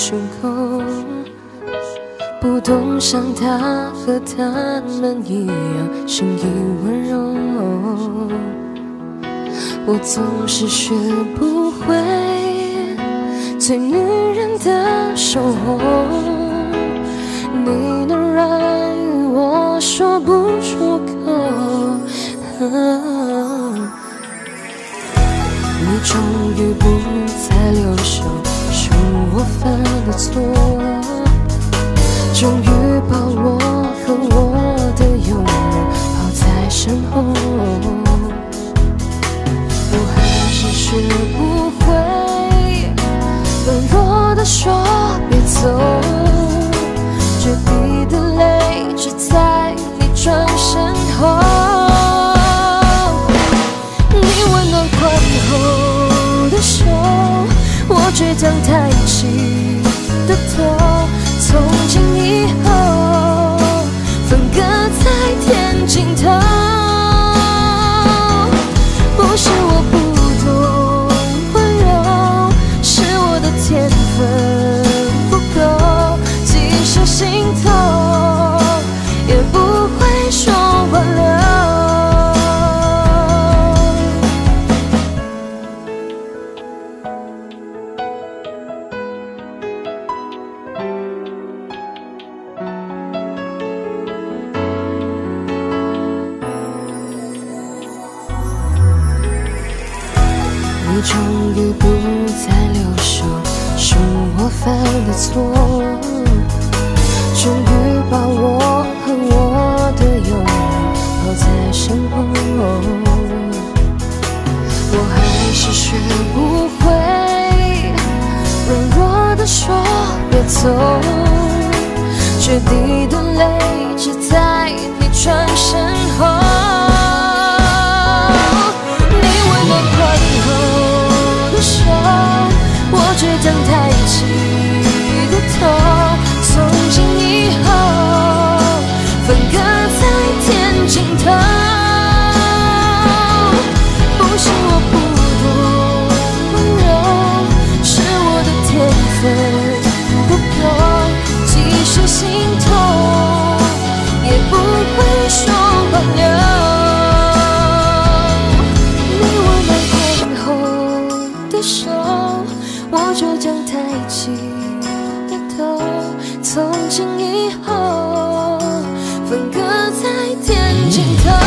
胸口，不懂像他和他们一样声音温柔。我总是学不会最女人的守候，你的软语我说不出口。你终于不再留守，是我犯的错，终于把我和我的拥有抛在身后。我还是学不会软弱的说别走，决堤的泪只在你转身后。你温暖宽厚的手，我倔强抬起的头，从今以后分隔在天尽头。不是我不懂温柔，是我的天分不够，即使心痛也不会说挽留。你终于不再留守，是我犯的错，终于把我和我的拥有抛在身后。我还是学不会软弱的说别走，决堤的泪只在你转身后。我倔强抬起的头，从今以后分隔在天尽头。不是我不懂温柔，是我的天分不够，即使心痛也不会说挽留。你温暖宽厚的手，我倔强抬起的头，从今以后分隔在天尽头。